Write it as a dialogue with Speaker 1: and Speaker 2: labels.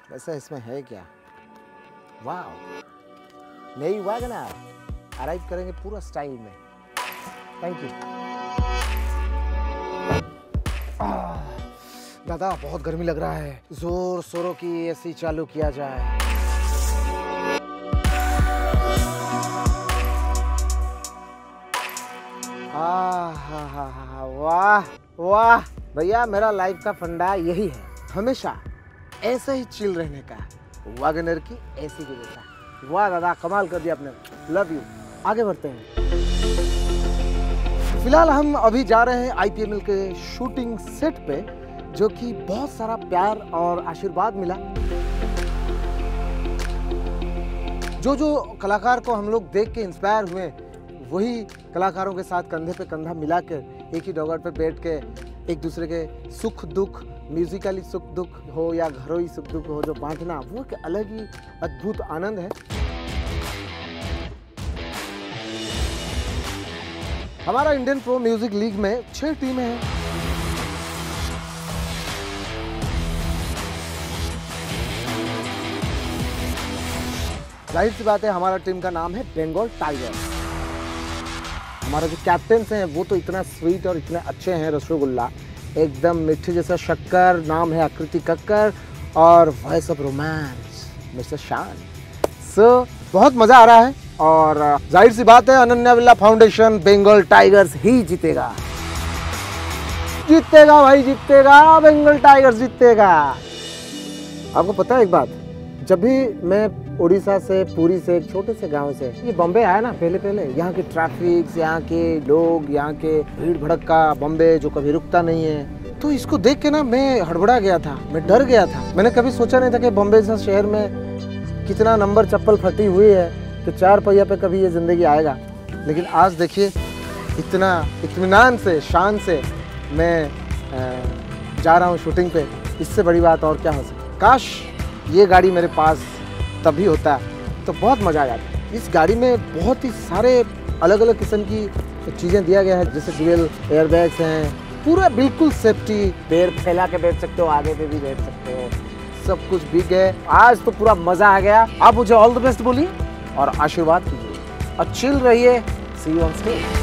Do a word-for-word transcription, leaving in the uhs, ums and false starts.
Speaker 1: वैसे इसमें है क्या? वाह, नई वैगन आर अराइव करेंगे पूरा स्टाइल में। थैंक यू दादा, बहुत गर्मी लग रहा है, जोर शोरों की एसी चालू किया जाए। आ हा हा हा, वाह वाह भैया, मेरा लाइफ का फंडा यही है, हमेशा ऐसे ही चिल रहने का, वैगनर की एसी की जैसा। वाह दादा, कमाल कर दिया आपने, लव यू। आगे बढ़ते हैं। फिलहाल हम अभी जा रहे हैं आईपीएल के शूटिंग सेट पे, जो कि बहुत सारा प्यार और आशीर्वाद मिला। जो जो कलाकार को हम लोग देख के इंस्पायर हुए, वही कलाकारों के साथ कंधे पे कंधा मिलाकर एक ही डॉगर पे बैठ के एक दूसरे के सुख दुख, म्यूजिकली सुख दुख हो या घरों सुख दुख हो, जो बांटना, वो एक अलग ही अद्भुत आनंद है। हमारा इंडियन प्रो म्यूजिक लीग में छह टीमें हैं। जाहिर सी बात है, हमारा टीम का नाम है बंगाल टाइगर्स। हमारा जो कैप्टन हैं वो तो इतना स्वीट और इतने अच्छे हैं, रसगुल्ला एकदम मीठे जैसा शक्कर, नाम है आकृति कक्कर, और वॉइस ऑफ रोमांस मिस्टर शान। सो बहुत मजा आ रहा है, और जाहिर सी बात है अनन्या बिरला फाउंडेशन बंगाल टाइगर्स ही जीतेगा। जीतेगा भाई, जीतेगा, बंगाल टाइगर्स जीतेगा। आपको पता है एक बात, जब भी मैं उड़ीसा से, पुरी से, एक छोटे से गांव से ये बॉम्बे आया ना, पहले पहले यहाँ के ट्रैफिक, यहाँ के लोग, यहाँ के भीड़ भड़क का बॉम्बे जो कभी रुकता नहीं है, तो इसको देख के ना मैं हड़बड़ा गया था, मैं डर गया था। मैंने कभी सोचा नहीं था कि बॉम्बे जैसा शहर में कितना नंबर चप्पल फटी हुई है कि चार पहिया पे कभी ये जिंदगी आएगा। लेकिन आज देखिए, इतना इत्मीनान से, शान से मैं जा रहा हूँ शूटिंग पे, इससे बड़ी बात और क्या हो सकती। काश ये गाड़ी मेरे पास तभी होता तो बहुत मज़ा आ जाता। इस गाड़ी में बहुत ही सारे अलग अलग किस्म की चीज़ें दिया गया है, जैसे ड्यूल एयरबैग्स हैं, पूरा बिल्कुल सेफ्टी, पैर फैला के बैठ सकते हो, आगे पे भी बैठ सकते हो, सब कुछ बिग है। आज तो पूरा मज़ा आ गया। आप मुझे ऑल द बेस्ट बोलिए और आशीर्वाद कीजिए और चिल रहिए। See you on stage.